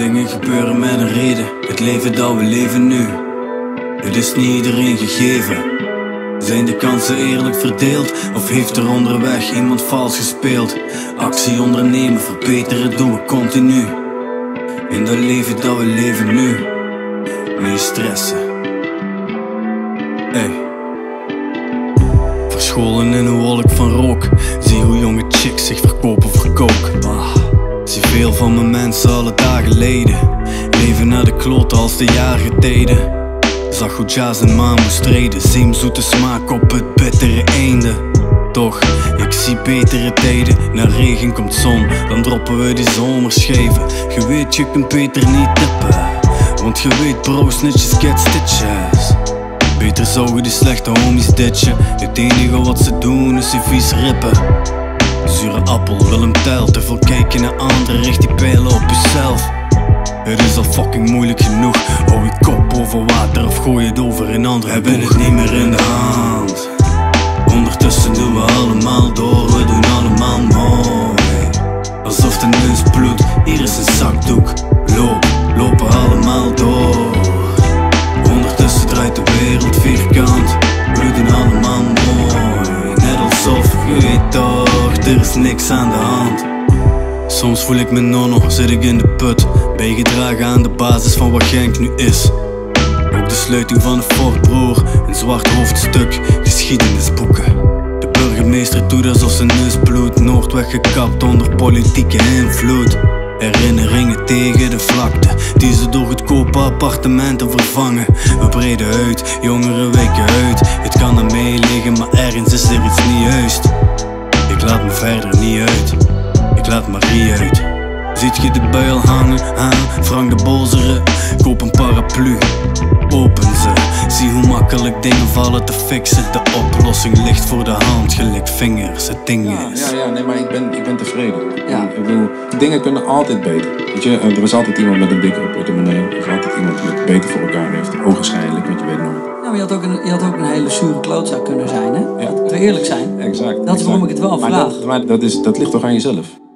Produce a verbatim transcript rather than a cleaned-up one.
Dingen gebeuren met een reden, het leven dat we leven nu. Het is niet iedereen gegeven. Zijn de kansen eerlijk verdeeld? Of heeft er onderweg iemand vals gespeeld? Actie ondernemen, verbeteren doen we continu. In dat leven dat we leven nu. Niet stressen. Hey. Verscholen in een wolk van rook. Zie hoe jonge chicks zich verkopen voor coke. ah. Zie veel van mijn mensen alle dagen leden. Leven naar de kloten als de jaren deden. Zag hoe jazz en maan moest treden. Zie zoete smaak op het bittere einde. Toch, ik zie betere tijden. Na regen komt zon, dan droppen we die zomerscheven. Je weet, je kunt beter niet tippen, want je weet bro, snitches get stitches. Beter zouden die slechte homies ditchen. Het enige wat ze doen is je vies rippen. Zure appel, Willem Tell. Te veel kijken naar anderen, richt die pijlen op jezelf. Het is al fucking moeilijk genoeg. Hou je kop over water of gooi het over een ander. Hebben het niet meer in de hand. Ondertussen doen we allemaal door, we doen allemaal mooi. Alsof de neus bloedt, hier is een zakdoek. Loop, lopen allemaal door. Ondertussen draait de wereld vierkant. We doen allemaal mooi. Net alsof, je weet toch, er is niks aan de hand. Soms voel ik me nonno, zit ik in de put. Bijgedragen aan de basis van wat Genk nu is. Ook de sluiting van de fort, broer. Een zwart hoofdstuk, geschiedenisboeken. De burgemeester doet alsof zijn neus bloedt. Noordweg gekapt onder politieke invloed. Herinneringen tegen de vlakte, die ze door goedkope appartementen vervangen. We breiden uit, jongeren wijken uit. Het kan aan mij liggen, maar ergens is er iets niet juist. Ik laat me verder niet uit, ik laat Marie uit. Ziet je de bui al hangen aan Frank de Bozere? Koop een paraplu, open ze. Zie hoe makkelijk dingen vallen te fixen. De oplossing ligt voor de hand, gelijk vingers, het ding is. Ja, ja, ja, nee, maar ik ben, ik ben tevreden. Ja. Ik bedoel, dingen kunnen altijd beter. Weet je, er is altijd iemand met een dikkere portemonnee. Er is altijd iemand die het beter voor elkaar heeft. Ogenschijnlijk, want je weet nooit. Ja, maar je had ook een, je had ook een hele zure klootzak kunnen zijn, hè? Ja. Laten we eerlijk zijn. Exact. Dat is waarom ik het wel maar vraag. Dat, maar dat, is, dat ligt toch aan jezelf?